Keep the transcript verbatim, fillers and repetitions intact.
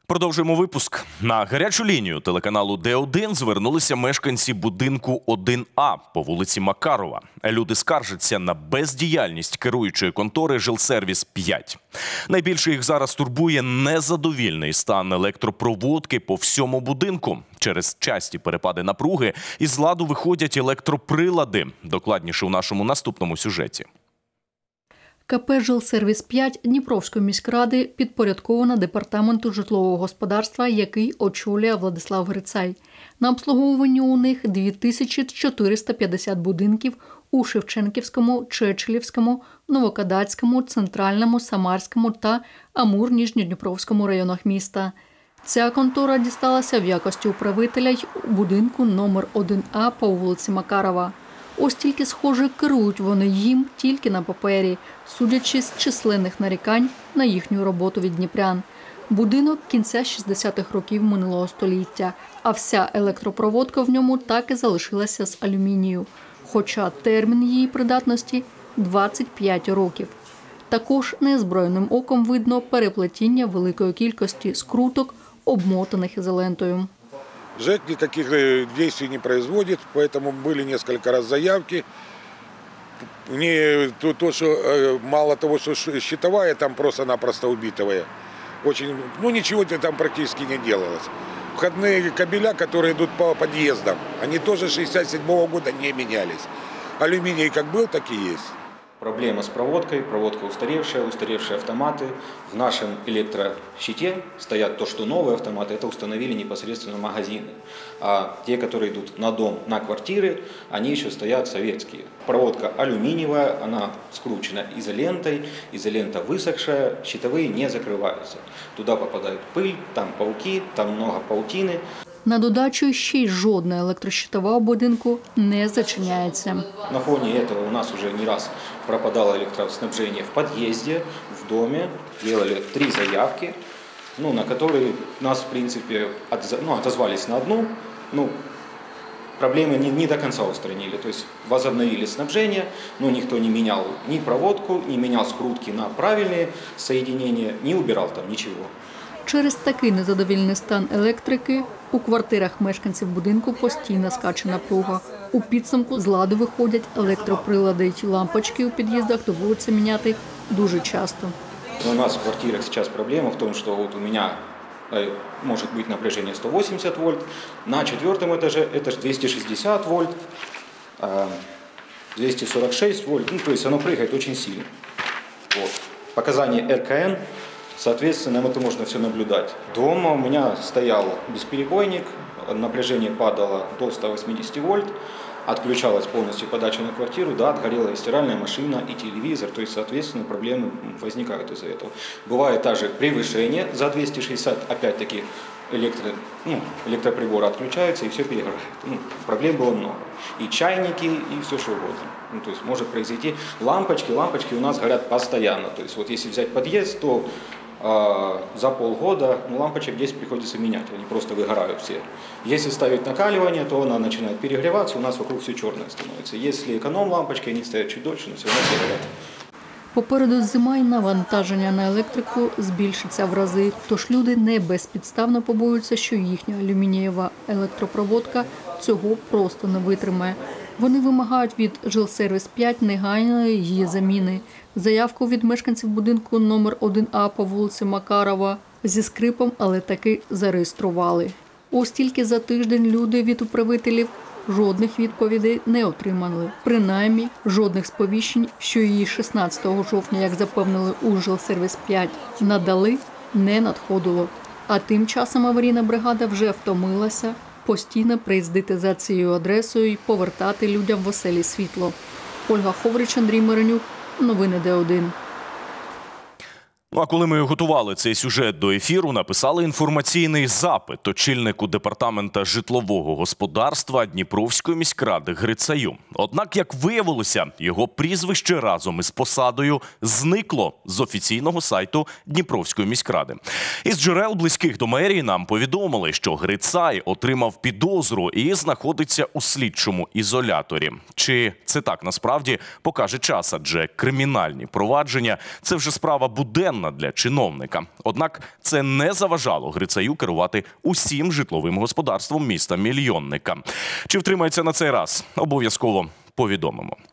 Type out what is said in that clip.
Продовжуємо випуск. На гарячу лінію телеканалу Д один звернулися мешканці будинку один А по вулиці Макарова. Люди скаржаться на бездіяльність керуючої контори «Жилсервіс п'ять». Найбільше їх зараз турбує незадовільний стан електропроводки по всьому будинку. Через часті перепади напруги із ладу виходять електроприлади. Докладніше у нашому наступному сюжеті. КП «Жилсервіс п'ять» Дніпровської міськради підпорядковано департаменту житлового господарства, який очолює Владислав Грицай. На обслуговуванні у них дві тисячі чотириста п'ятдесят будинків у Шевченківському, Чечелівському, Новокадацькому, Центральному, Самарському та Амур-Ніжньодніпровському районах міста. Ця контора дісталася в якості управителя й у будинку номер один А по вулиці Макарова. Ось тільки, схоже, керують вони їм тільки на папері, судячи з численних нарікань на їхню роботу від дніпрян. Будинок кінця шістдесятих років минулого століття, а вся електропроводка в ньому так і залишилася з алюмінію, хоча термін її придатності – двадцять п'ять років. Також неозброєним оком видно переплетіння великої кількості скруток, обмотаних ізолентою. ЖЭК никаких действий не производит, поэтому были несколько раз заявки. Не, то, то, что мало того, что щитовая там просто-напросто убитая, очень, ну ничего там практически не делалось. Входные кабеля, которые идут по подъездам, они тоже шестьдесят седьмого года не менялись. Алюминий как был, так и есть. Проблема с проводкой, проводка устаревшая, устаревшие автоматы. В нашем электрощите стоят то, что новые автоматы, это установили непосредственно магазины. А те, которые идут на дом, на квартиры, они еще стоят советские. Проводка алюминиевая, она скручена изолентой, изолента высохшая, щитовые не закрываются. Туда попадает пыль, там пауки, там много паутины. На додачу ще й жодна електрощитова у будинку не зачиняється. На фоне этого у нас уже не раз пропадало электроснабжение в подъезде, в доме. Делали три заявки, ну, на которые нас, в принципе, отз... ну, отозвались на одну. Ну, проблемы не, не до конца устранили. То есть возобновили снабжение, но никто не менял ни проводку, не менял скрутки на правильные соединения, не убирал там ничего. Через такий незадовільний стан електрики у квартирах мешканців будинку постійно скаче напруга. У підсумку з ладу виходять електроприлади й лампочки у під'їздах доводиться міняти дуже часто. У нас в квартирах сейчас проблема в том, что вот у меня может быть напряжение сто восемьдесят вольт, на четвертом этаже это же двести шестьдесят вольт, двести сорок шесть вольт, ну, то есть оно прыгает очень сильно. Вот. Показания эр ка эн. Соответственно, это можно все наблюдать. Дома у меня стоял бесперебойник, напряжение падало до ста восьмидесяти вольт, отключалась полностью подача на квартиру, да, отгорела и стиральная машина, и телевизор, то есть, соответственно, проблемы возникают из-за этого. Бывает также превышение за двести шестьдесят, опять-таки, электро, ну, электроприборы отключаются, и все перегорает. Ну, проблем было много. И чайники, и все что угодно. Ну, то есть может произойти лампочки, лампочки у нас горят постоянно. То есть вот если взять подъезд, то за полгода ну, лампочек здесь приходится менять, они просто выгорают все. Если ставить накаливание, то она начинает перегреваться, у нас вокруг все черное становится. Если эконом-лампочки, они стоят чуть дольше, но все равно все горят. Попереду зима і навантаження на електрику збільшиться в рази, тож люди не безпідставно побоюються, що їхня алюмінієва електропроводка цього просто не витримає. Вони вимагають від «Жилсервіс п'ять» негайної її заміни. Заявку від мешканців будинку номер один А по вулиці Макарова зі скрипом, але таки зареєстрували. Ось тільки за тиждень люди від управителів жодних відповідей не отримали. Принаймні, жодних сповіщень, що її шістнадцятого жовтня, як запевнили у «Жилсервіс п'ять», надали, не надходило. А тим часом аварійна бригада вже втомилася постійно приїздити за цією адресою і повертати людям в оселі світло. Ольга Ховрич, Андрій Миронюк. Новини Д один. Ну а коли ми готували цей сюжет до ефіру, написали інформаційний запит очільнику департамента житлового господарства Дніпровської міськради Грицаю. Однак, як виявилося, його прізвище разом із посадою зникло з офіційного сайту Дніпровської міськради. Із джерел близьких до мерії нам повідомили, що Грицай отримав підозру і знаходиться у слідчому ізоляторі. Чи це так насправді, покаже час, адже кримінальні провадження – це вже справа буденна проблема для чиновника. Однак це не заважало Грицаю керувати усім житловим господарством міста-мільйонника. Чи втримається на цей раз? Обов'язково повідомимо.